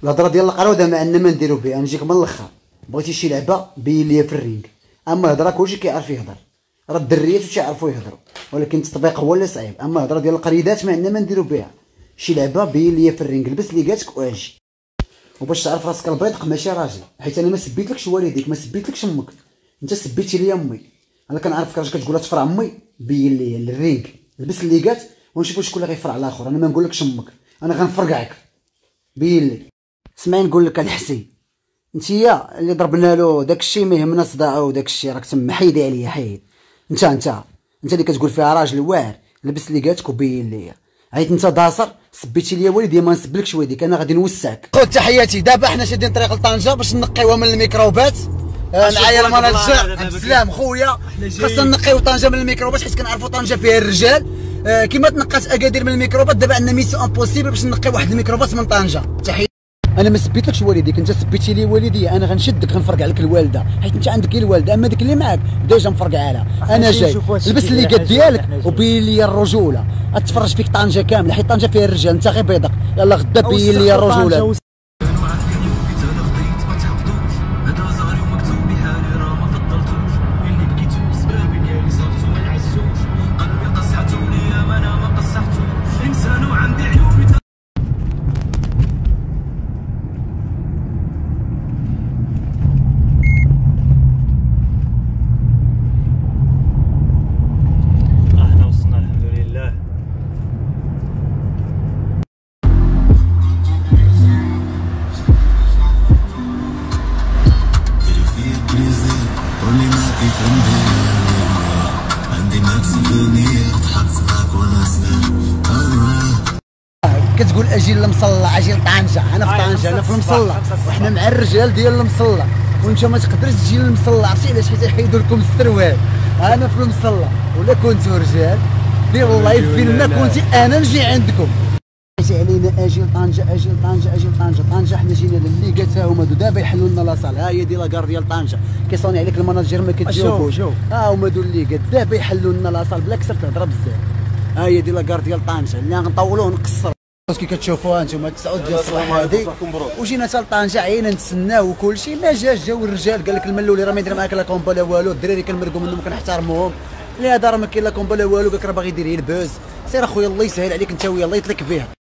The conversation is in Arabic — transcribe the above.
الهضره ديال القراوده ما عندنا ما نديرو بها، نجيك من الاخر. بغيتي شي لعبه بين ليا في الرينغ، اما الهضره كلشي كيعرف يهضر، راه الدريات تيعرفوا يهضروا، ولكن التطبيق هو اللي صعيب. اما الهضره ديال القريدات ما عندنا ما نديرو بها. شي لعبه بين ليا في الرينغ، لبس ليغاتك واجي. وباش تعرف راسك البيضق ماشي راجل، حيت انا ما سبيتلكش والديك، ما سبيتلكش امك، انت سبيتي ليا امي. انا كنعرفك راجل كتقولها تفرع امي، بين ليا الرينغ، لبس الليغات ونشوفوا شكون اللي غيفرع الاخر. انا ما نقولكش امك، انا غنفرقعك. بين لي. اسمعي نقول لك الحسي، انتيا اللي ضربنا له داكشي ما يهمنا صداعو وداكشي، راك تما حيدي عليا حيد. انت اللي كتقول فيها راجل واعر، لبس ليغاتك وبين ليا. عيط انت داصر، سبيتي ليا والدي، ما نسبلكش والديك، انا غادي نوسعك. خذ تحياتي. دابا حنا شادين طريق لطنجه باش نقيوها من الميكروبات. معايا المناجر عبد السلام خويا، خاصنا نقيو طنجه من الميكروبات حيت كنعرفوا طنجه فيها الرجال. كيما تنقات اكادير من الميكروبات، دابا عندنا ميسيون امبوسيبل باش نقيو واحد الميكروبات من طنجه. تحيه. انا ما سبيتلكش والديك، انت سبيتي لي والدي، انا غنشدك غنفرقع لك الوالده، حيت انت عندك الوالده، اما ديك اللي معاك ديجا مفرقعها لها. انا جاي لبس الليغات ديالك وبين لي الرجوله، غتفرج فيك طنجه كامله، حيت طنجه فيها الرجال، انت غير بيضك. يلا غدا بين لي الرجوله. كتقول اجي للمصلى، اجي لطنجه، انا في طنجه، انا في المصلى، وحنا مع الرجال ديال المصلى، وانت ما تقدرش تجي للمصلى. عرفتي علاش؟ حيت يحيدوا لكم السروال. انا في المصلى، ولا كنتو رجال ديروا اللايف فين ما كنتي، انا نجي عندكم. اجي علينا اجي لطنجه، اجي لطنجه، اجي لطنجه. طنجه حنا جينا للليغات، ها هما دابا يحلوا لنا لاصال. ها هي دي لاكار ديال طنجه، كيصوني عليك المناجر ما كتجاوبوش. ها هما دو الليغات دابا يحلوا لنا لاصال بلا كسر تهضر بزاف. ها هي دي لاكار ديال طنجه اللي غنطولوا ونقصروا. كي كتشوفوها انتم 9 ديال الصباح هادي، وجينا حتى لطنجه عينا نتسناو وكلشي، ما جاو الرجال. قال لك الملولي راه ما يدير معاك لا كومبا لا والو، الدراري كنمرقوا منهم كنحترموهم. لهذا راه ما كاين لا كومبا لا والو، قال لك راه باغي يدير البوز. سير اخويا الله يسهل عليك انت ويا الله يطلق بها.